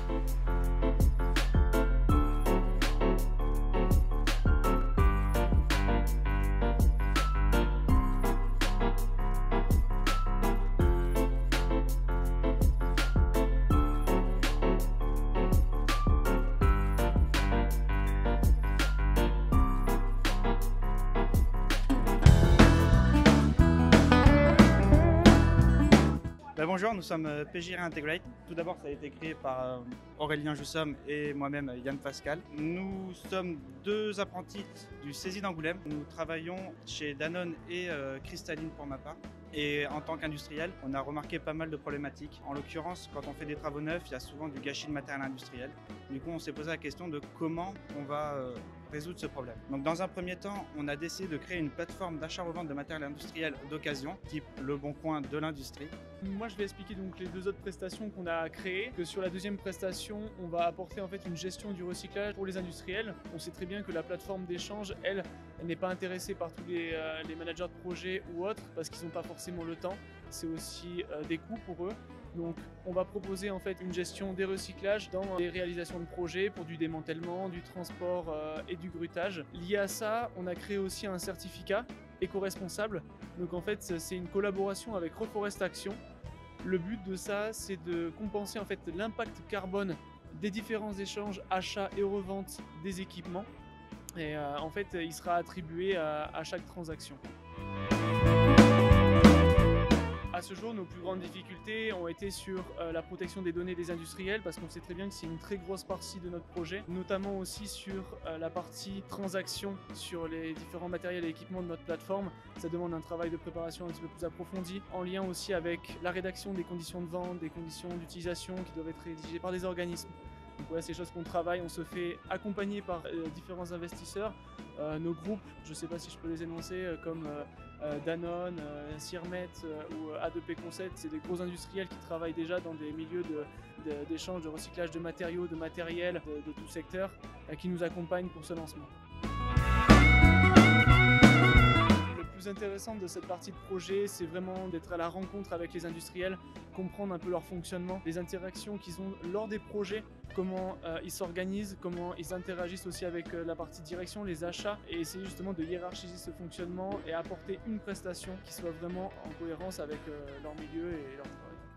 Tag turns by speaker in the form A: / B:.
A: Bonjour, nous sommes PJ Reintegrate. Tout d'abord, ça a été créé par Aurélien Joussomme et moi-même Yann Pascal. Nous sommes deux apprentis du CESI d'Angoulême. Nous travaillons chez Danone et Cristalline pour ma part. Et en tant qu'industriel, on a remarqué pas mal de problématiques. En l'occurrence, quand on fait des travaux neufs, il y a souvent du gâchis de matériel industriel. Du coup, on s'est posé la question de comment on va résoudre ce problème. Donc, dans un premier temps, on a décidé de créer une plateforme d'achat-revente de matériel industriel d'occasion, type Le Bon Coin de l'industrie.
B: Moi, je vais expliquer donc les deux autres prestations qu'on a créées. Que sur la deuxième prestation, on va apporter en fait une gestion du recyclage pour les industriels. On sait très bien que la plateforme d'échange, elle n'est pas intéressée par tous les managers de projet ou autres parce qu'ils n'ont pas forcément le temps. C'est aussi des coûts pour eux. Donc on va proposer en fait une gestion des recyclages dans les réalisations de projets pour du démantèlement, du transport et du grutage. Lié à ça, on a créé aussi un certificat éco-responsable. Donc en fait c'est une collaboration avec Reforest Action. Le but de ça, c'est de compenser en fait l'impact carbone des différents échanges, achats et reventes des équipements. Et en fait il sera attribué à chaque transaction. À ce jour, nos plus grandes difficultés ont été sur la protection des données des industriels parce qu'on sait très bien que c'est une très grosse partie de notre projet, notamment aussi sur la partie transaction sur les différents matériels et équipements de notre plateforme. Ça demande un travail de préparation un petit peu plus approfondi, en lien aussi avec la rédaction des conditions de vente, des conditions d'utilisation qui doivent être rédigées par des organismes. Donc voilà, c'est des choses qu'on travaille, on se fait accompagner par différents investisseurs. Nos groupes, je ne sais pas si je peux les énoncer, comme Danone, Sirmet ou A2P Concept, c'est des gros industriels qui travaillent déjà dans des milieux d'échange, de recyclage de matériaux, de matériel, de tout secteur, qui nous accompagnent pour ce lancement. Le plus intéressant de cette partie de projet, c'est vraiment d'être à la rencontre avec les industriels, comprendre un peu leur fonctionnement, les interactions qu'ils ont lors des projets, comment ils s'organisent, comment ils interagissent aussi avec la partie direction, les achats, et essayer justement de hiérarchiser ce fonctionnement et apporter une prestation qui soit vraiment en cohérence avec leur milieu et leur travail.